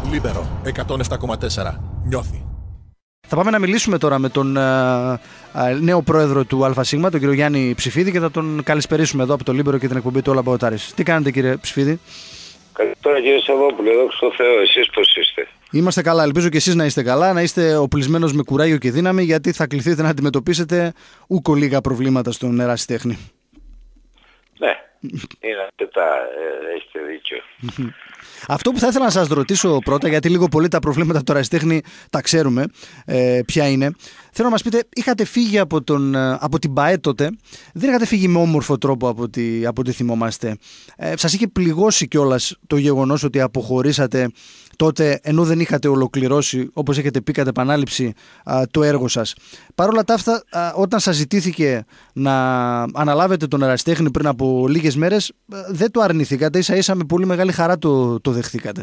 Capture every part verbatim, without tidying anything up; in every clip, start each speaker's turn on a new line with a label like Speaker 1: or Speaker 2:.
Speaker 1: Λίμπερο εκατόν επτά κόμμα τέσσερα. Νιώθει.
Speaker 2: Θα πάμε να μιλήσουμε τώρα με τον α, α, νέο πρόεδρο του ΑΣ, τον κύριο Γιάννη Ψηφίδη, και θα τον καλησπερίσουμε εδώ από το Λίμπερο και την εκπομπή του All About Aris. Τι κάνετε, κύριε Ψηφίδη?
Speaker 3: Καλησπέρα, κύριε Σαββόπουλε, δόξα τω Θεώ. Εσείς πώς είστε?
Speaker 2: Είμαστε καλά. Ελπίζω και εσείς να είστε καλά, να είστε οπλισμένος με κουράγιο και δύναμη, γιατί θα κληθείτε να αντιμετωπίσετε ούκο λίγα προβλήματα στον ερασιτέχνη.
Speaker 3: Ναι, είναι αρκετά, ε, έχετε δίκιο.
Speaker 2: Αυτό που θα ήθελα να σας ρωτήσω πρώτα, γιατί λίγο πολύ τα προβλήματα του ερασιτέχνη τα ξέρουμε ε, ποια είναι. Θέλω να μας πείτε, είχατε φύγει από, τον, από την ΠΑΕ τότε, δεν είχατε φύγει με όμορφο τρόπο από ό,τι, από ό,τι θυμόμαστε. Ε, σας είχε πληγώσει κιόλας το γεγονός ότι αποχωρήσατε τότε, ενώ δεν είχατε ολοκληρώσει, όπως έχετε πει κατ' επανάληψη, α, το έργο σας. Παρ' όλα τα αυτά, α, όταν σας ζητήθηκε να αναλάβετε τον ερασιτέχνη πριν από λίγες μέρες, α, δεν το αρνηθήκατε, ίσα ίσα με πολύ μεγάλη χαρά το, το δεχθήκατε.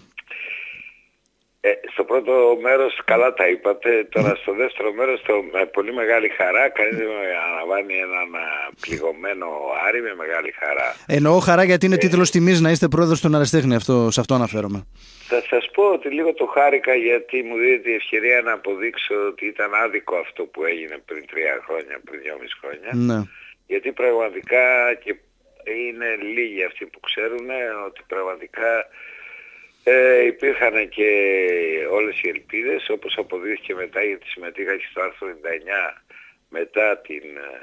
Speaker 3: Ε, στο πρώτο μέρος καλά τα είπατε, τώρα στο δεύτερο μέρος το, με πολύ μεγάλη χαρά. Κανείς δεν αναλαμβάνει έναν πληγωμένο Άρη με μεγάλη χαρά.
Speaker 2: Εννοώ χαρά γιατί είναι ε, τίτλος τιμής να είστε πρόεδρος των ερασιτέχνη, αυτό, σε αυτό αναφέρομαι.
Speaker 3: Θα σας πω ότι λίγο το χάρηκα, γιατί μου δίνεται η ευκαιρία να αποδείξω ότι ήταν άδικο αυτό που έγινε πριν τρία χρόνια, πριν δυόμιση χρόνια.
Speaker 2: Ναι.
Speaker 3: Γιατί πραγματικά, και είναι λίγοι αυτοί που ξέρουν, ότι πραγματικά Ε, υπήρχαν και όλες οι ελπίδες, όπως αποδείχθηκε μετά, γιατί συμμετείχα και στο άρθρο ενενήντα εννιά μετά την,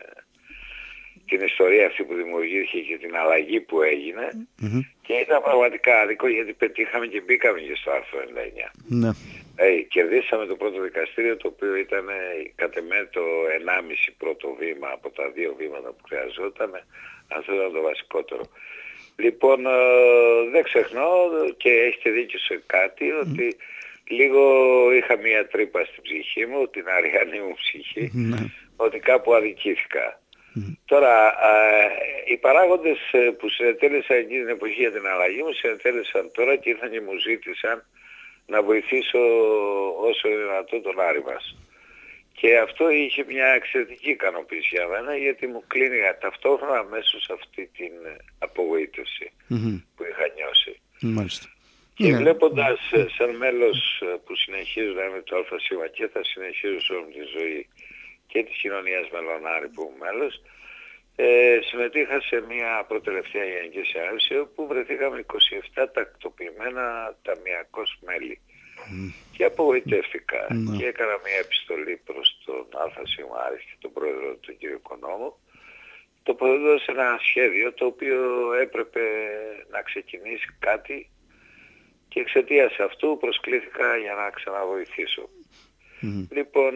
Speaker 3: την ιστορία αυτή που δημιουργήθηκε και την αλλαγή που έγινε, mm-hmm. και ήταν πραγματικά άδικο, γιατί πετύχαμε και μπήκαμε και στο άρθρο ενενήντα εννιά.
Speaker 2: Ναι.
Speaker 3: Ε, κερδίσαμε το πρώτο δικαστήριο, το οποίο ήταν κατ' εμέ το ενάμιση πρώτο βήμα από τα δύο βήματα που χρειαζόταν. Αυτό ήταν το βασικότερο. Λοιπόν, ε, δεν ξεχνώ, και έχετε δίκιο σε κάτι, mm. ότι λίγο είχα μία τρύπα στην ψυχή μου, την αριανή μου ψυχή, mm. ότι κάπου αδικήθηκα. Mm. Τώρα, ε, οι παράγοντες που συνετέλεσαν εκείνη την εποχή για την αλλαγή μου, συνετέλεσαν τώρα και ήρθαν και μου ζήτησαν να βοηθήσω όσο δυνατό τον Άρη μας. Και αυτό είχε μια εξαιρετική ικανοποίηση για μένα, γιατί μου κλείνει ταυτόχρονα αμέσως αυτή την απογοήτευση mm-hmm. που είχα νιώσει.
Speaker 2: Μάλιστα.
Speaker 3: Και yeah. βλέποντας σαν μέλος που συνεχίζω να είμαι το ΑΣ και θα συνεχίζω σε όλη τη ζωή και της κοινωνίας Μελονάρη που είμαι μέλος, ε, συμμετείχα σε μια προτελευταία γενική συνέλευση όπου βρεθήκαμε είκοσι επτά τακτοποιημένα ταμιακώς μέλη. Mm. Και απογοητεύτηκα mm. και έκανα μια επιστολή προς τον ΑΣ και τον πρόεδρο του κ. Οικονόμου, το που έδωσε ένα σχέδιο το οποίο έπρεπε να ξεκινήσει κάτι, και εξαιτίας αυτού προσκλήθηκα για να ξαναβοηθήσω. Mm. Λοιπόν,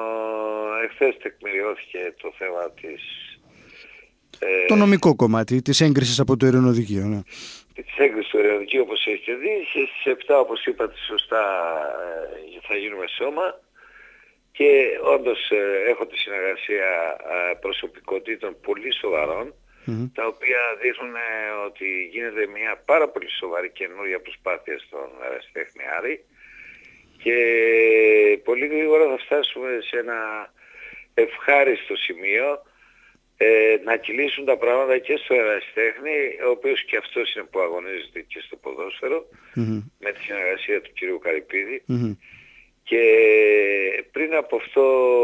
Speaker 3: εχθές τεκμηριώθηκε το θέμα της... Ε,
Speaker 2: το νομικό κομμάτι της έγκρισης από το Ειρηνοδικείο, ναι.
Speaker 3: Της έγκρισης του Ειρηνοδικείου, όπως έχετε δει, στις επτά, όπως είπατε σωστά, θα γίνουμε σώμα, και όντως έχω τη συνεργασία προσωπικότητων πολύ σοβαρών, mm-hmm. τα οποία δείχνουν ότι γίνεται μια πάρα πολύ σοβαρή καινούργια προσπάθεια στον ερασιτέχνη Άρη, και πολύ γρήγορα θα φτάσουμε σε ένα ευχάριστο σημείο, Ε, να κυλήσουν τα πράγματα και στο ερασιτέχνη, ο οποίος και αυτός είναι που αγωνίζεται και στο ποδόσφαιρο, mm-hmm. με τη συνεργασία του κ. Καρυπίδη. Mm-hmm. Και πριν από αυτό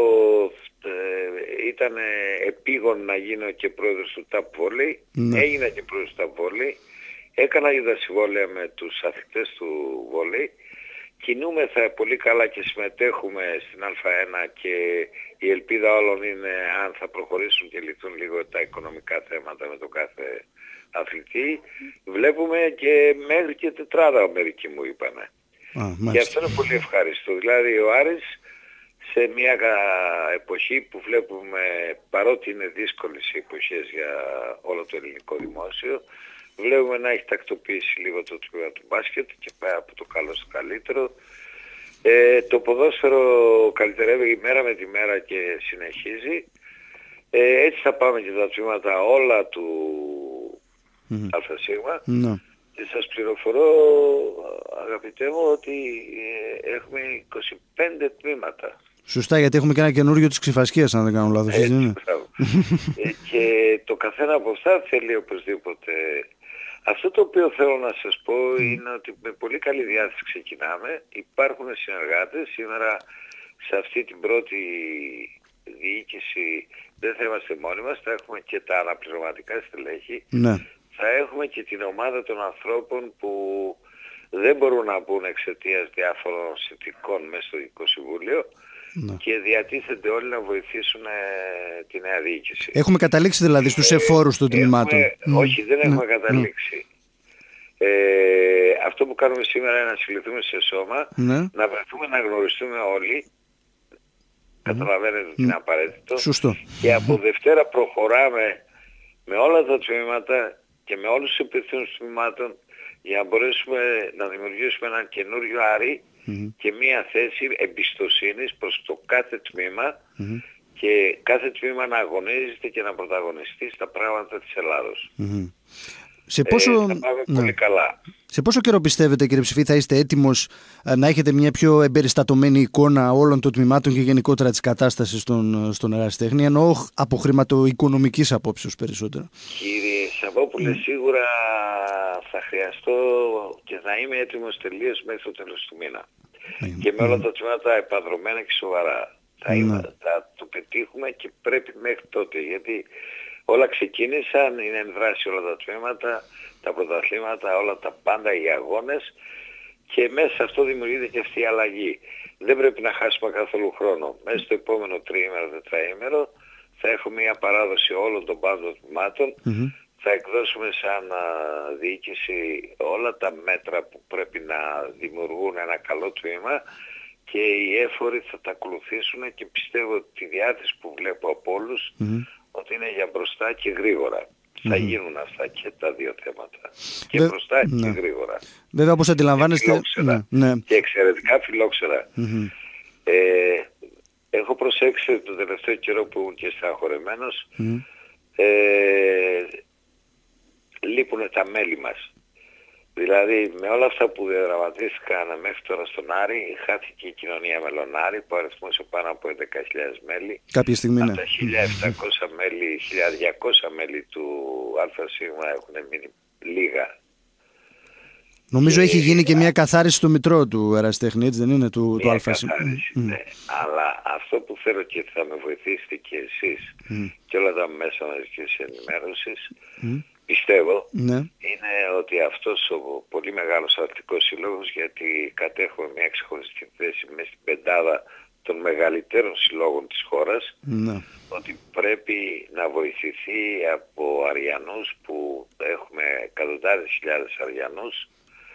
Speaker 3: ε, ήταν επίγον να γίνω και πρόεδρος του ΤΑΠ Volley. Mm-hmm. Έγινα και πρόεδρος του ΤΑΠ Volley. Έκανα και τα συμβόλαια με τους αθλητές του Volley. Κινούμεθα πολύ καλά και συμμετέχουμε στην Α1, και η ελπίδα όλων είναι, αν θα προχωρήσουν και λυθούν λίγο τα οικονομικά θέματα με τον κάθε αθλητή, βλέπουμε και μέχρι και τετράδα μερικοί μου είπανε. Ah, και αυτό είναι πολύ ευχάριστο. Δηλαδή ο Άρης σε μια εποχή που βλέπουμε, παρότι είναι δύσκολες οι εποχές για όλο το ελληνικό δημόσιο, βλέπουμε να έχει τακτοποιήσει λίγο το τμήμα του μπάσκετ και πάει από το καλό στο καλύτερο. Ε, το ποδόσφαιρο καλυτερεύει ημέρα με τη μέρα και συνεχίζει. Ε, έτσι θα πάμε και τα τμήματα όλα του mm-hmm. ΑΣ. Mm-hmm. Και σας πληροφορώ, αγαπητέ μου, ότι ε, έχουμε είκοσι πέντε τμήματα.
Speaker 2: Σωστά, γιατί έχουμε και ένα καινούριο της Ξηφασκίας, αν δεν κάνω λάθος.
Speaker 3: Έτσι, ε, και το καθένα από αυτά θέλει οπωσδήποτε Αυτό το οποίο θέλω να σας πω mm. είναι ότι με πολύ καλή διάθεση ξεκινάμε. Υπάρχουν συνεργάτες. Σήμερα σε αυτή την πρώτη διοίκηση δεν θα είμαστε μόνοι μας. Θα έχουμε και τα αναπληρωματικά στελέχη.
Speaker 2: Ναι.
Speaker 3: Θα έχουμε και την ομάδα των ανθρώπων που δεν μπορούν να μπουν εξαιτίας διάφορων συνθηκών μέσα στο Διοικητικό Συμβούλιο. Ναι. Και διατίθενται όλοι να βοηθήσουν ε, τη νέα διοίκηση.
Speaker 2: Έχουμε καταλήξει δηλαδή στους εφόρους των τμήματων.
Speaker 3: Mm. Όχι, δεν έχουμε mm. καταλήξει. Mm. Ε, αυτό που κάνουμε σήμερα είναι να συλληθούμε σε σώμα, mm. να βρεθούμε να γνωριστούμε όλοι. Mm. Καταλαβαίνετε ότι mm. είναι απαραίτητο.
Speaker 2: Σωστό.
Speaker 3: Και από Δευτέρα προχωράμε με όλα τα τμήματα και με όλους τους υπευθύνους τμήματων για να μπορέσουμε να δημιουργήσουμε έναν καινούριο Άρη mm-hmm. και μία θέση εμπιστοσύνης προς το κάθε τμήμα mm-hmm. και κάθε τμήμα να αγωνίζεται και να πρωταγωνιστεί στα πράγματα της Ελλάδος.
Speaker 2: Mm-hmm. Σε πόσο...
Speaker 3: Ε, θα πάμε
Speaker 2: ναι.
Speaker 3: πολύ καλά.
Speaker 2: Σε πόσο καιρό πιστεύετε, κύριε Ψηφί, θα είστε έτοιμος να έχετε μια πιο εμπεριστατωμένη εικόνα όλων των τμήματων και γενικότερα της κατάστασης στον, στον ερασιτέχνη, εννοώ από χρηματοοικονομικής απόψεως περισσότερο?
Speaker 3: Κύριε Σαββόπουλε, mm. σίγουρα θα χρειαστώ και θα είμαι έτοιμος τελείως μέχρι το τέλος του μήνα. Mm. Και με όλα τα τμήματα επανδρομένα και σοβαρά. Θα, mm. είμαι, θα το πετύχουμε και πρέπει μέχρι τότε, γιατί όλα ξεκίνησαν, είναι εν δράση όλα τα τμήματα, τα πρωταθλήματα, όλα τα πάντα, οι αγώνες, και μέσα σε αυτό δημιουργείται και αυτή η αλλαγή. Δεν πρέπει να χάσουμε καθόλου χρόνο. Μέσα στο επόμενο τριήμερο, τετραήμερο θα έχουμε μια παράδοση όλων των πάντων τμήματων. Mm-hmm. Θα εκδώσουμε σαν α, διοίκηση όλα τα μέτρα που πρέπει να δημιουργούν ένα καλό τμήμα και οι έφοροι θα τα ακολουθήσουν, και πιστεύω ότι τη διάθεση που βλέπω από όλους mm-hmm. ότι είναι για μπροστά και γρήγορα. Mm-hmm. Θα γίνουν αυτά και τα δύο θέματα. Και Βε... μπροστά ναι. και γρήγορα.
Speaker 2: Βέβαια, όπως αντιλαμβάνεστε...
Speaker 3: Και,
Speaker 2: ναι, ναι.
Speaker 3: και εξαιρετικά φιλόξερα.
Speaker 2: Mm-hmm.
Speaker 3: Ε, έχω προσέξει το τελευταίο καιρό που ήμουν και στεναχωρεμένος. Mm-hmm. Ε, λείπουν τα μέλη μας. Δηλαδή με όλα αυτά που διαδραματίστηκαν μέχρι τώρα στον Άρη, χάθηκε η κοινωνία μελονάρη που αριθμούσε πάνω από έντεκα χιλιάδες μέλη.
Speaker 2: Κάποια στιγμή, ναι.
Speaker 3: Από τα χίλια επτακόσια μέλη, χίλια διακόσια μέλη του ΑΣ έχουν μείνει λίγα.
Speaker 2: Νομίζω και έχει γίνει και μια καθάριση στο μητρό του ερασιτέχνη, έτσι δεν είναι, του, του ΑΣ?
Speaker 3: Καθάριση, mm. ναι. Αλλά αυτό που θέλω και θα με βοηθήσετε και εσείς mm. και όλα τα μέσα μαζικής ενημέρωσης, mm. πιστεύω, ναι. είναι ότι αυτός ο πολύ μεγάλος αθλητικός σύλλογος, γιατί κατέχουμε μια ξεχωριστή θέση μέσα στην πεντάδα των μεγαλύτερων συλλόγων της χώρας, ναι. ότι πρέπει να βοηθηθεί από Αριανούς, που έχουμε εκατοντάδες χιλιάδες Αριανούς,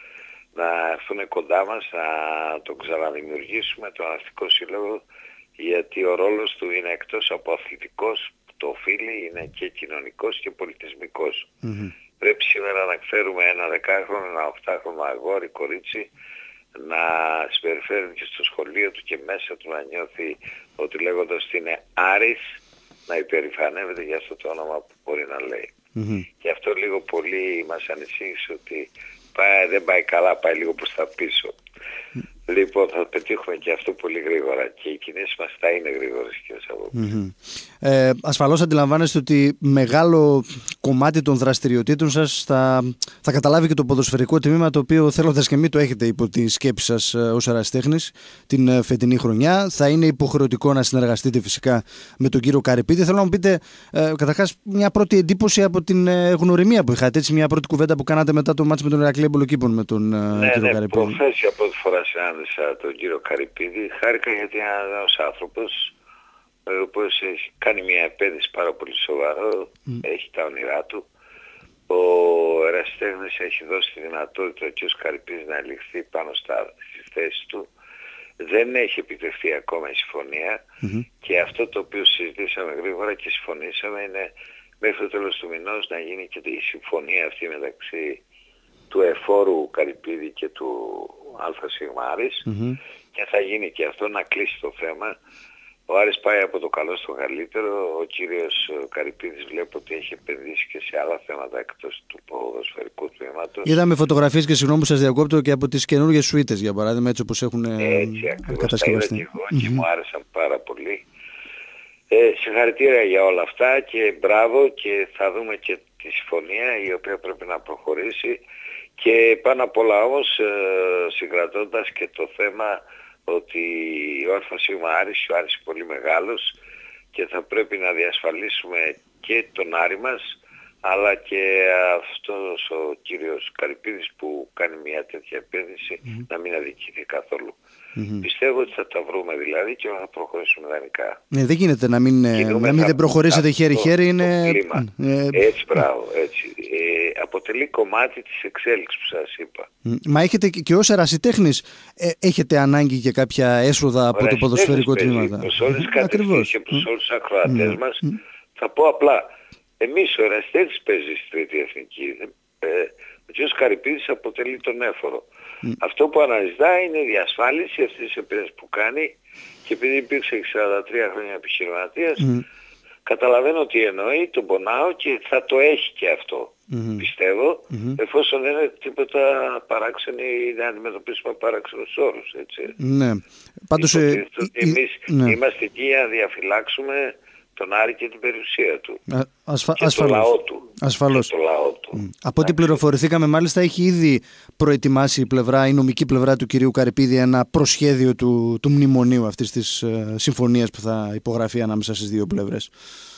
Speaker 3: να έρθουν κοντά μας, να τον ξαναδημιουργήσουμε τον αθλητικό σύλλογο, γιατί ο ρόλος του είναι εκτός από αθλητικός, το οφείλει, είναι και κοινωνικός και πολιτισμικός. Mm-hmm. Πρέπει σήμερα να φέρουμε ένα δεκάχρονο, ένα οχτάχρονο αγόρι, κορίτσι, να συμπεριφέρει και στο σχολείο του και μέσα του να νιώθει ότι λέγοντας ότι είναι Άρης, να υπερηφανεύεται για αυτό το όνομα που μπορεί να λέει. Mm-hmm. Και αυτό λίγο πολύ μας ανησύχησε, ότι πάει, δεν πάει καλά, πάει λίγο προς τα πίσω. Mm. Λοιπόν, θα πετύχουμε και αυτό πολύ γρήγορα, και οι κινήσεις μας θα είναι γρήγορες, κύριε Σαββόπουλε. Mm-hmm.
Speaker 2: Ε, ασφαλώς αντιλαμβάνεστε ότι μεγάλο κομμάτι των δραστηριοτήτων σας θα, θα καταλάβει και το ποδοσφαιρικό τμήμα, το οποίο θέλοντας και μη το έχετε υπό τη σκέψη σας ως ερασιτέχνης την φετινή χρονιά. Θα είναι υποχρεωτικό να συνεργαστείτε φυσικά με τον κύριο Καρυπίδη. Θέλω να μου πείτε ε, καταρχάς μια πρώτη εντύπωση από την ε, γνωριμία που είχατε, έτσι, μια πρώτη κουβέντα που κάνατε μετά το μάτς με τον Ηρακλή Εμπολοκήπων με τον ε,
Speaker 3: ναι,
Speaker 2: κύριο
Speaker 3: ναι,
Speaker 2: Καρυπίδη.
Speaker 3: Ναι, προφές για πρώτη φορά συνάντησα τον κύριο Καρυπίδη. Χάρηκα γιατί είναι ένας άνθρωπος ο οποίος έχει κάνει μια επένδυση πάρα πολύ σοβαρό, mm. έχει τα όνειρά του. Ο ερασιτέχνης έχει δώσει τη δυνατότητα ο κ. Καρυπίδης να ελιχθεί πάνω στα, στις θέσεις του. Δεν έχει επιτευχθεί ακόμα η συμφωνία, mm-hmm. και αυτό το οποίο συζητήσαμε γρήγορα και συμφωνήσαμε είναι μέχρι το τέλος του μηνός να γίνει και η συμφωνία αυτή μεταξύ του εφόρου Καρυπίδη και του ΑΣ Άρης, mm-hmm. και θα γίνει και αυτό, να κλείσει το θέμα. Ο Άρης πάει από το καλό στο καλύτερο. Ο κύριος Καρυπίδης βλέπω ότι έχει επενδύσει και σε άλλα θέματα εκτός του ποδοσφαιρικού τμήματος. Είδαμε
Speaker 2: φωτογραφίες, και συγγνώμη που σας διακόπτω, και από τις καινούργιες σουίτες, για παράδειγμα, έτσι όπως έχουν κατασκευαστεί.
Speaker 3: Έτσι ακριβώς, mm-hmm. και μου άρεσαν πάρα πολύ. Ε, συγχαρητήρια για όλα αυτά και μπράβο, και θα δούμε και τη συμφωνία η οποία πρέπει να προχωρήσει και πάνω απ' όλα όμως ε, συγκρατώντας και το θέμα ότι ο ΑΣ Άρης, ο Άρης πολύ μεγάλος και θα πρέπει να διασφαλίσουμε και τον Άρη μας αλλά και αυτός ο κύριος Καρυπίδης που κάνει μια τέτοια επένδυση mm-hmm. να μην αδικηθεί καθόλου. Mm-hmm. Πιστεύω ότι θα τα βρούμε δηλαδή και θα προχωρήσουμε ιδανικά.
Speaker 2: Ναι, δεν γίνεται να μην, να μην δεν προχωρήσετε χέρι-χέρι. Είναι...
Speaker 3: Ε... Έτσι, μπράβο, έτσι. Ε, αποτελεί κομμάτι της εξέλιξης που σας είπα.
Speaker 2: Μα έχετε και ως ερασιτέχνης ε, έχετε ανάγκη για κάποια έσοδα από το ποδοσφαιρικό τμήμα.
Speaker 3: Προς όλες τις κατευθύνσεις και προς όλους τους ακροατές μας θα πω απλά. Εμείς ο ερασιτέχνης παίζει στη Τρίτη Εθνική. Ε, ο κ. Καρυπίδης αποτελεί τον έφορο. Mm. Αυτό που αναζητά είναι η διασφάλιση αυτής της επένδυσης που κάνει και επειδή υπήρξε σαράντα τρία χρόνια επιχειρηματίας, mm. καταλαβαίνω ότι εννοεί, τον πονάω και θα το έχει και αυτό. Mm-hmm. Πιστεύω, mm-hmm. εφόσον δεν είναι τίποτα παράξενη ή να αντιμετωπίσουμε παράξενους όρους. Έτσι.
Speaker 2: Ναι. Πάντως, ε,
Speaker 3: εμείς
Speaker 2: ε, ναι.
Speaker 3: είμαστε εκεί για να διαφυλάξουμε τον Άρη και την περιουσία του.
Speaker 2: Α, ασφα...
Speaker 3: και
Speaker 2: ασφαλώς.
Speaker 3: το λαό του.
Speaker 2: Ασφαλώς.
Speaker 3: Και το λαό του.
Speaker 2: Mm. Από ό,τι πληροφορηθήκαμε μάλιστα έχει ήδη προετοιμάσει η πλευρά, η νομική πλευρά του κυρίου Καρυπίδη ένα προσχέδιο του, του μνημονίου αυτής της ε, συμφωνίας που θα υπογραφεί ανάμεσα στις δύο πλευρές.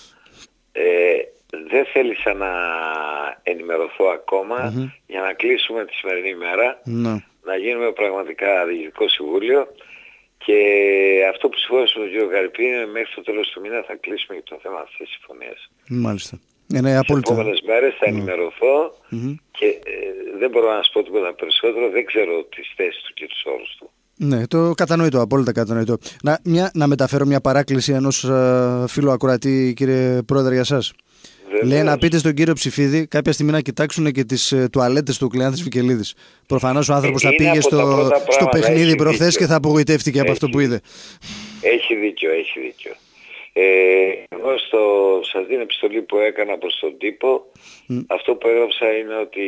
Speaker 3: Ε, δεν θέλησα να ενημερωθώ ακόμα mm-hmm. για να κλείσουμε τη σημερινή μέρα, mm-hmm. να γίνουμε πραγματικά διοικητικό συμβούλιο. Και αυτό που συμφώνησε με τον κύριο Καρυπίδη είναι μέχρι το τέλος του μήνα θα κλείσουμε και το θέμα αυτής της συμφωνίας.
Speaker 2: Μάλιστα. Είναι απόλυτα.
Speaker 3: Τις επόμενες μέρες θα ενημερωθώ mm-hmm. και ε, δεν μπορώ να σας πω τίποτα περισσότερο, δεν ξέρω τις θέσεις του και τους όρους του.
Speaker 2: Ναι, το κατανοητό, απόλυτα κατανοητό. Να, μια, να μεταφέρω μια παράκληση ενός uh, φίλου ακροατή, κύριε Πρόεδρε, για σας. Λέει να πείτε στον κύριο Ψηφίδη κάποια στιγμή να κοιτάξουν και τις ε, τουαλέτες του Κλεάνθης Βικελίδης. Προφανώς ο άνθρωπος θα πήγε στο, στο παιχνίδι προχθές και θα απογοητεύτηκε από αυτό που είδε.
Speaker 3: Έχει δίκιο, έχει δίκιο. Ε, εγώ στο, σας δίνω επιστολή που έκανα προς τον τύπο, mm. αυτό που έγραψα είναι ότι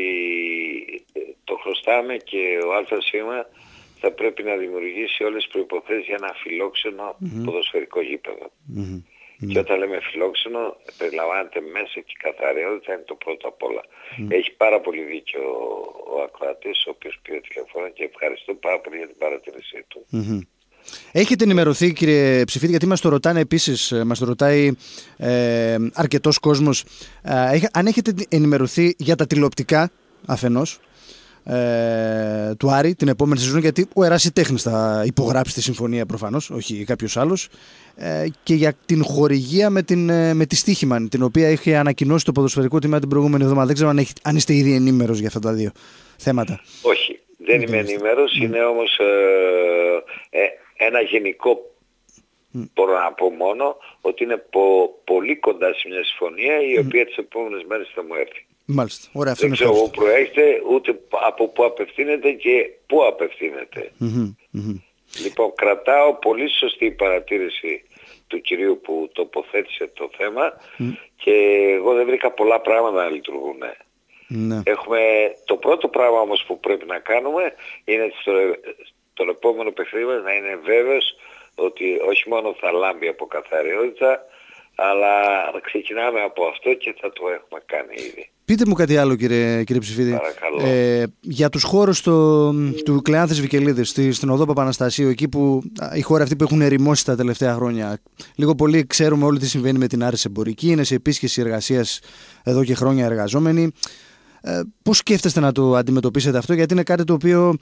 Speaker 3: το χρωστάμε και ο ΑΣ θα πρέπει να δημιουργήσει όλες τις προϋποθέσεις για ένα φιλόξενο mm-hmm. ποδοσφαιρικό γήπεδο. Mm-hmm. Και όταν λέμε φιλόξενο, περιλαμβάνεται μέσα και η καθαριότητα είναι το πρώτο απ' όλα. Mm. Έχει πάρα πολύ δίκιο ο ακροατής, ο οποίος πήρε τηλεφωνό και ευχαριστώ πάρα πολύ για την παρατήρησή του. Mm-hmm.
Speaker 2: Έχετε ενημερωθεί, κύριε Ψηφίδη, γιατί μας το ρωτάνε επίσης, μας το ρωτάει ε, αρκετός κόσμος, ε, αν έχετε ενημερωθεί για τα τηλεοπτικά αφενός, Ε, του Άρη την επόμενη σεζόν, γιατί ο ερασιτέχνης θα υπογράψει τη συμφωνία προφανώς, όχι κάποιος άλλος, ε, και για την χορηγία με, την, με τη Στίχημαν, την οποία είχε ανακοινώσει το ποδοσφαιρικό τμήμα την προηγούμενη εβδομάδα. Δεν ξέρω αν, έχει, αν είστε ήδη ενήμερος για αυτά τα δύο θέματα.
Speaker 3: Όχι, δεν είμαι ενήμερος, mm. είναι όμως ε, ε, ένα γενικό mm. μπορώ να πω μόνο ότι είναι πο, πολύ κοντά σε μια συμφωνία η οποία mm. τις επόμενες μέρες θα μου έρθει.
Speaker 2: Μάλιστα. Ωραία, αυτό
Speaker 3: δεν ξέρω πού προέρχεται, ούτε από πού απευθύνεται και πού απευθύνεται. Mm-hmm, mm-hmm. Λοιπόν, κρατάω πολύ σωστή παρατήρηση του κυρίου που τοποθέτησε το θέμα mm. και εγώ δεν βρήκα πολλά πράγματα να λειτουργούν. Mm. Έχουμε, το πρώτο πράγμα όμως που πρέπει να κάνουμε είναι στο, το επόμενο παιχνίδι μας να είναι βέβαιος ότι όχι μόνο θα λάμπει από καθαριότητα, αλλά ξεκινάμε από αυτό και θα το έχουμε κάνει ήδη.
Speaker 2: Πείτε μου κάτι άλλο, κύριε, κύριε Ψηφίδη. Ε, για τους χώρους το, του Κλεάνθης Βικελίδης, στη, στην οδό Παπαναστασίου, εκεί που οι χώροι αυτοί που έχουν ερημώσει τα τελευταία χρόνια, λίγο πολύ ξέρουμε όλοι τι συμβαίνει με την Άρης Εμπορική, είναι σε επίσκεψη εργασίας εδώ και χρόνια εργαζόμενοι. Ε, πώς σκέφτεστε να το αντιμετωπίσετε αυτό, γιατί είναι κάτι το οποίο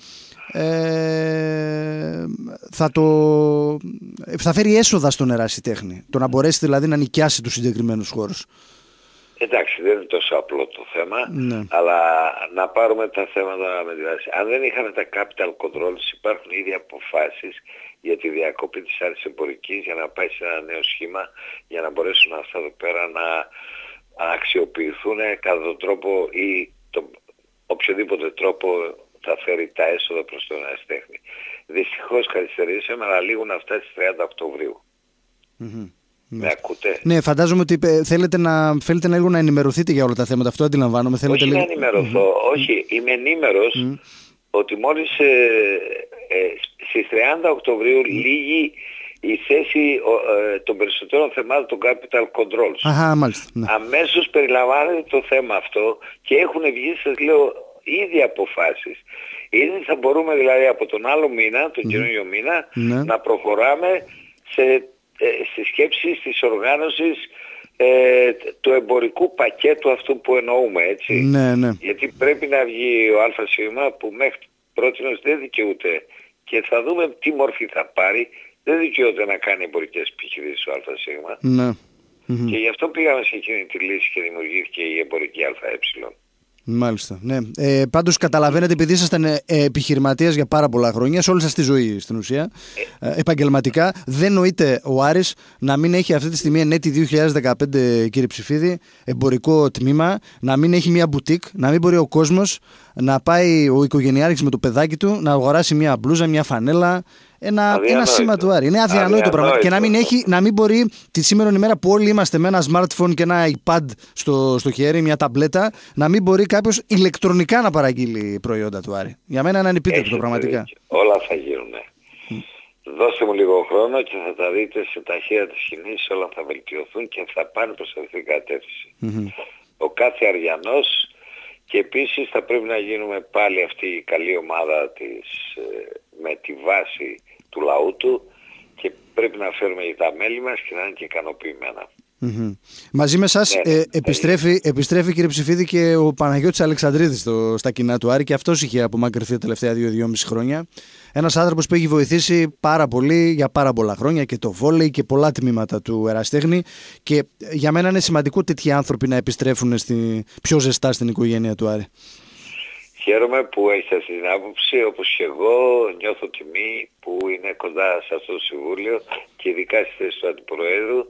Speaker 2: ε, θα, το, θα φέρει έσοδα στον ερασιτέχνη, το να μπορέσει δηλαδή να νοικιάσει τους συγκεκριμένους χώρους.
Speaker 3: Εντάξει, δεν είναι τόσο απλό το θέμα, ναι. αλλά να πάρουμε τα θέματα με τη βάση. Αν δεν είχαμε τα capital controls, υπάρχουν ήδη αποφάσεις για τη διακοπή της Άρης Εμπορικής για να πάει σε ένα νέο σχήμα, για να μπορέσουν αυτά εδώ πέρα να αξιοποιηθούν κατά τον τρόπο ή το, οποιοδήποτε τρόπο θα φέρει τα έσοδα προς τον ερασιτέχνη. Δυστυχώς καθυστερήσαμε, αλλά λήγουν αυτά στις τριάντα Οκτωβρίου. Mm-hmm. Με ακούτε?
Speaker 2: Ναι, φαντάζομαι ότι θέλετε να, θέλετε να λίγο να ενημερωθείτε για όλα τα θέματα. Αυτό αντιλαμβάνομαι. Θέλετε
Speaker 3: όχι
Speaker 2: λίγο...
Speaker 3: να ενημερωθώ, mm-hmm. όχι. Είμαι ενήμερος mm-hmm. ότι μόλις ε, ε, στις τριάντα Οκτωβρίου mm-hmm. λύγει η θέση ε, των περισσότερων θεμάτων των capital controls.
Speaker 2: Αχα, μάλιστα. Ναι.
Speaker 3: Αμέσως περιλαμβάνεται το θέμα αυτό και έχουν βγει, σας λέω, ήδη αποφάσεις. Ήδη θα μπορούμε δηλαδή από τον άλλο μήνα, τον mm. καινούριο μήνα, ναι. να προχωράμε σε, ε, στη σκέψη της οργάνωσης ε, του εμπορικού πακέτου αυτού που εννοούμε, έτσι.
Speaker 2: Ναι, ναι.
Speaker 3: Γιατί πρέπει να βγει ο ΑΣ που μέχρι πρότινος δεν δικαιούται και θα δούμε τι μορφή θα πάρει. Δεν δικαιούται να κάνει εμπορικές επιχειρήσεις ο ΑΣ.
Speaker 2: Ναι.
Speaker 3: Και γι' αυτό πήγαμε σε εκείνη τη λύση και δημιουργήθηκε η εμπορική ΑΕ.
Speaker 2: Μάλιστα. Ναι. Ε, πάντως καταλαβαίνετε, επειδή ήσασταν ε, επιχειρηματίας για πάρα πολλά χρόνια, σε όλη σας τη ζωή στην ουσία, ε, επαγγελματικά, δεν νοείται ο Άρης να μην έχει αυτή τη στιγμή εν έτη δύο χιλιάδες δεκαπέντε, κύριε Ψηφίδη, εμπορικό τμήμα, να μην έχει μια μπουτίκ, να μην μπορεί ο κόσμος να πάει ο οικογενειάρχης με το παιδάκι του να αγοράσει μια μπλούζα, μια φανέλα, ένα, ένα σήμα του Άρη. Είναι αδιανόητο πράγμα. Και να μην, έχει, να μην μπορεί τη σήμερα ημέρα που όλοι είμαστε με ένα smartphone και ένα iPad στο, στο χέρι, μια ταμπλέτα, να μην μπορεί κάποιος ηλεκτρονικά να παραγγείλει προϊόντα του Άρη. Για μένα είναι ανεπίτρεπτο πραγματικά.
Speaker 3: Όλα θα γίνουν. Mm. Δώστε μου λίγο χρόνο και θα τα δείτε σε ταχεία της σκηνής, όλα θα βελτιωθούν και θα πάνε προς αυτή την κατεύθυνση. Mm-hmm. Ο κάθε Αριανός. Και επίσης θα πρέπει να γίνουμε πάλι αυτή η καλή ομάδα της, με τη βάση του λαού του και πρέπει να φέρουμε τα μέλη μας και να είναι και ικανοποιημένα. Mm-hmm.
Speaker 2: Μαζί με εσάς ναι, ε, επιστρέφει, επιστρέφει, κύριε Ψηφίδη, και ο Παναγιώτης Αλεξανδρίδης στο, στα κοινά του Άρη, και αυτός είχε απομακρυνθεί τα τελευταία δύο με δυόμισι χρόνια. Ένας άνθρωπος που έχει βοηθήσει πάρα πολύ για πάρα πολλά χρόνια και το βόλεϊ και πολλά τμήματα του ερασιτέχνη, και για μένα είναι σημαντικό τέτοιοι άνθρωποι να επιστρέφουν στη, πιο ζεστά στην οικογένεια του Άρη.
Speaker 3: Χαίρομαι που έχετε αυτή την άποψη, όπως και εγώ νιώθω τιμή που είναι κοντά σε αυτό το Συμβούλιο και ειδικά στη θέση του Αντιπροέδρου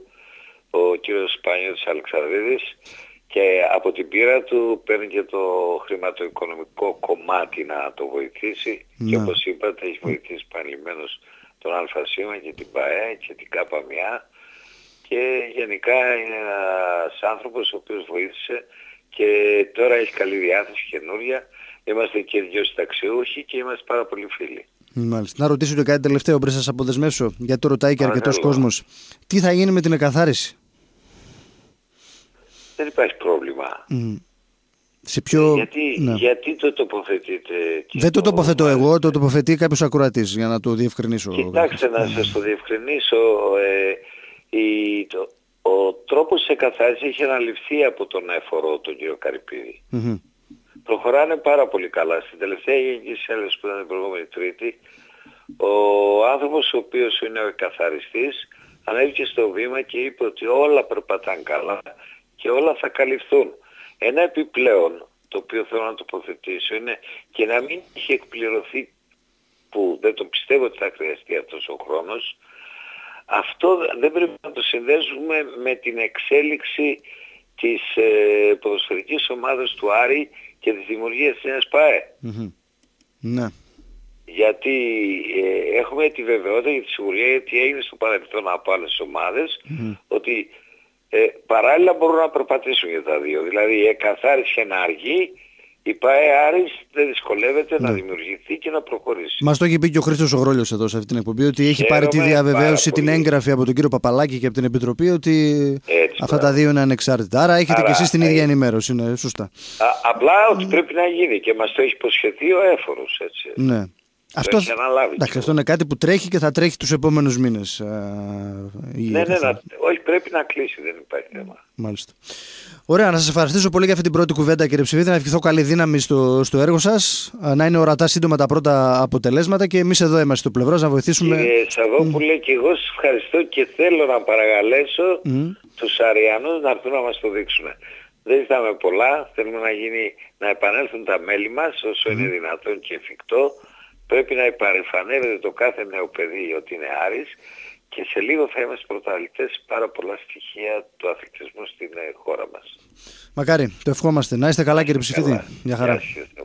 Speaker 3: ο κύριος Παναγιώτης Αλεξανδρίδης, και από την πείρα του παίρνει και το χρηματοοικονομικό κομμάτι να το βοηθήσει. Ναι. Και όπως είπατε, έχει βοηθήσει επανειλημμένως τον ΑΣ και την ΠΑΕ και την ΚΑΠΑΜΙΑ, και γενικά είναι ένας άνθρωπος ο οποίος βοήθησε και τώρα έχει καλή διάθεση καινούρια. Είμαστε και δύο συνταξιούχοι και είμαστε πάρα πολύ φίλοι.
Speaker 2: Μάλιστα. Να ρωτήσω και κάτι τελευταίο πριν σας αποδεσμεύσω, γιατί το ρωτάει και αρκετός κόσμος. Τι θα γίνει με την εκαθάριση?
Speaker 3: Δεν υπάρχει πρόβλημα.
Speaker 2: Mm. Σε ποιο...
Speaker 3: γιατί, ναι. γιατί το τοποθετείτε?
Speaker 2: Δεν το τοποθετώ εγώ, το τοποθετεί κάποιος ακροατής, για να το διευκρινίσω.
Speaker 3: Κοιτάξτε, να σας το διευκρινίσω. Ε, η, το, ο τρόπος της εκαθάρισης έχει αναλυφθεί από τον έφορο, τον κύριο Καρυπίδη. Mm-hmm. Προχωράνε πάρα πολύ καλά. Στην τελευταία γενική συνέλευση που ήταν την προηγούμενη Τρίτη, ο άνθρωπος ο οποίος είναι ο εκαθαριστής ανέβηκε στο βήμα και είπε ότι όλα περπατάνε καλά και όλα θα καλυφθούν. Ένα επιπλέον, το οποίο θέλω να τοποθετήσω, είναι και να μην έχει εκπληρωθεί, που δεν το πιστεύω ότι θα χρειαστεί αυτός ο χρόνος, αυτό δεν πρέπει να το συνδέσουμε με την εξέλιξη της ε, ποδοσφαιρικής ομάδας του Άρη και της δημιουργίας της νέας ΠΑΕ.
Speaker 2: Mm-hmm. Ναι.
Speaker 3: Γιατί ε, έχουμε τη βεβαιότητα για τη σιγουριά, γιατί έγινε στο παρελθόν από άλλες ομάδες, mm-hmm. ότι ε, παράλληλα μπορούν να περπατήσουν για τα δύο. Δηλαδή η εκαθάριση να αργεί, η ΠΑΕ Άρης δεν δυσκολεύεται ναι. να δημιουργηθεί και να προχωρήσει. Μας
Speaker 2: το έχει πει και ο Χρήστος ο Γρόλιος εδώ σε αυτή την εκπομπή, ότι έχει Χαίρομαι πάρει τη διαβεβαίωση, την έγγραφη από τον κύριο Παπαλάκη και από την Επιτροπή, ότι έτσι, αυτά πράγμα. τα δύο είναι ανεξάρτητα. Άρα έχετε Άρα, και εσείς την ίδια ενημέρωση, είναι σωστά. Α,
Speaker 3: απλά ότι πρέπει να γίνει και μας το έχει υποσχεθεί ο έφορος, έτσι.
Speaker 2: Ναι. Αυτό, εντάξει, αυτό είναι κάτι που τρέχει και θα τρέχει τους επόμενους μήνες. Α,
Speaker 3: ναι, ναι, να, όχι, πρέπει να κλείσει, δεν υπάρχει θέμα.
Speaker 2: Μάλιστα. Ωραία, να σας ευχαριστήσω πολύ για αυτή την πρώτη κουβέντα, κύριε Ψηφίδη. Να ευχηθώ καλή δύναμη στο, στο έργο σας, να είναι ορατά σύντομα τα πρώτα αποτελέσματα, και εμείς εδώ είμαστε στο πλευρό να βοηθήσουμε.
Speaker 3: Κύριε Σαββόπουλε, mm. και εγώ σας ευχαριστώ και θέλω να παρακαλέσω mm. τους Αριανούς να έρθουν να μας το δείξουν. Δεν ζητάμε πολλά, θέλουμε να, γίνει, να επανέλθουν τα μέλη μας όσο mm. είναι δυνατόν και εφικτό. Πρέπει να υπαρρυφανεύεται το κάθε νέο παιδί ότι είναι Άρης, και σε λίγο θα είμαστε πρωταθλητές σε πάρα πολλά στοιχεία του αθλητισμού στην χώρα μας.
Speaker 2: Μακάρι, το ευχόμαστε. Να είστε καλά, κύριε Ψηφίδη. Γεια χαρά.